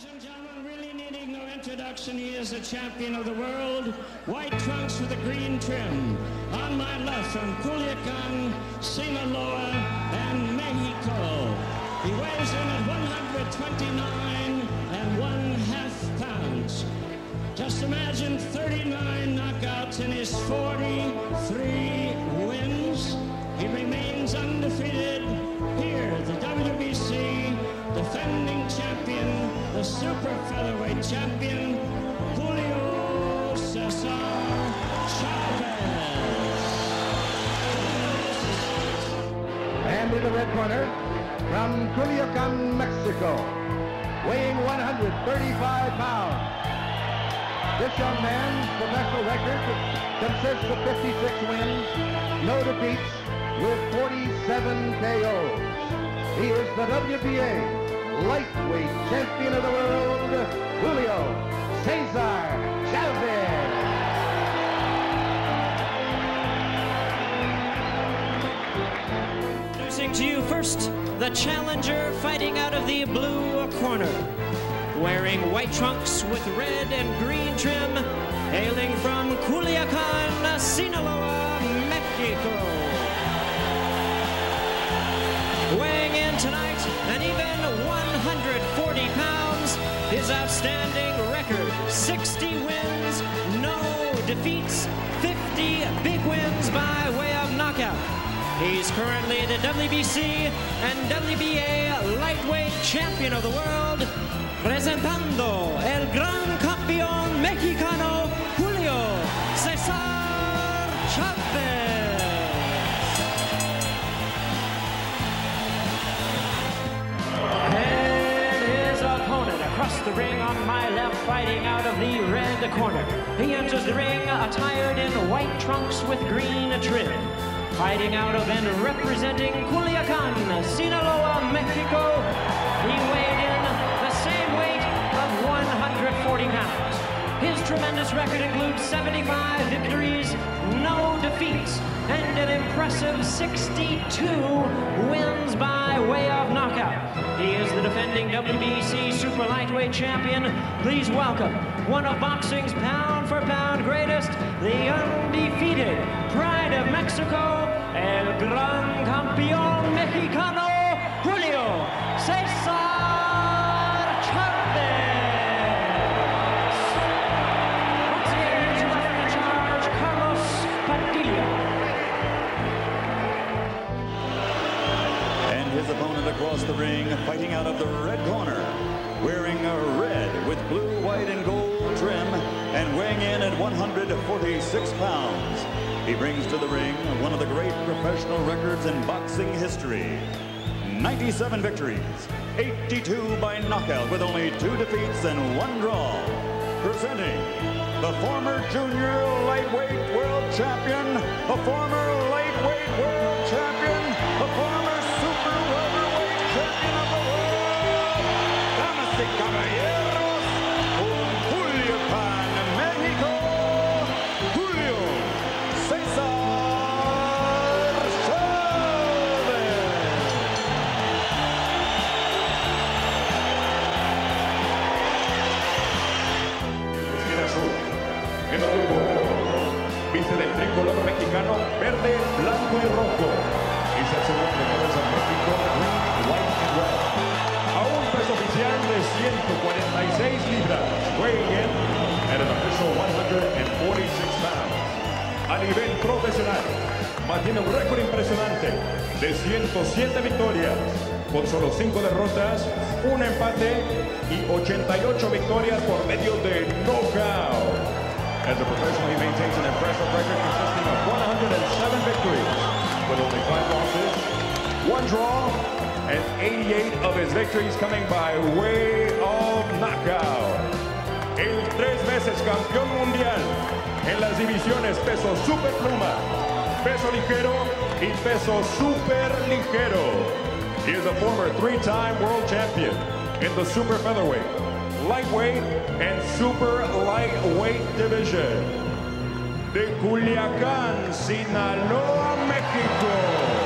Ladies and gentlemen, really needing no introduction, he is a champion of the world. White trunks with a green trim. On my left from Culiacan, Sinaloa, and Mexico. He weighs in at 129 1/2 pounds. Just imagine 39 knockouts in his 43 wins. He remains undefeated here, the WBC defending champion, the super featherweight champion, Julio César Chávez. And in the red corner, from Culiacan, Mexico, weighing 135 pounds. This young man's professional record consists of 56 wins, no defeats, with 47 KOs. He is the WBA lightweight champion of the world, Julio César Chávez. Introducing to you first, the challenger fighting out of the blue corner. Wearing white trunks with red and green trim, hailing from Culiacan, Sinaloa, Mexico. Weighing in tonight, an even 140 pounds, his outstanding record, 60 wins, no defeats, 50 big wins by way of knockout. He's currently the WBC and WBA lightweight champion of the world, presentando el gran campeón mexicano, Julio César Chávez. And his opponent across the ring on my left, fighting out of the red corner. He enters the ring attired in white trunks with green trim. Fighting out of and representing Culiacan, Sinaloa, Mexico. He weighed in the same weight of 140 pounds. His tremendous record includes 75 victories, no defeats, and an impressive 62 wins by way of knockout. He is the defending WBC super lightweight champion. Please welcome one of boxing's pound-for-pound greatest, the undefeated pride of Mexico, el gran campeón mexicano, Julio César Chávez. Once again, to in charge, Carlos Padilla. And his opponent across the ring, fighting out of the red corner, wearing a red with blue, white, and gold trim, and weighing in at 146 pounds. He brings to the ring one of the great professional records in boxing history. 97 victories, 82 by knockout with only 2 defeats and 1 draw. Presenting the former junior lightweight world champion, the former lightweight world champion, the former super welterweight champion of the world, damas y caballeros, con Culiacan, Mexico, Julio César Chávez. En el grupo, viste del tricolor mexicano, verde, blanco y rojo. Es el segundo de colores en México, green, white and red. A un peso oficial de 146 libras, weighing in at an official 146 pounds. A nivel profesional, mantiene un récord impresionante de 107 victorias, con solo 5 derrotas, un empate y 88 victorias por medio de knockout. As a professional, he maintains an impressive record consisting of 107 victories, with only 5 losses, 1 draw, and 88 of his victories coming by way of knockout. El 3 veces campeón mundial en las divisiones peso super pluma, peso ligero y peso super ligero. He is a former 3-time world champion in the super featherweight, lightweight, and super lightweight division. De Culiacan, Sinaloa, Mexico.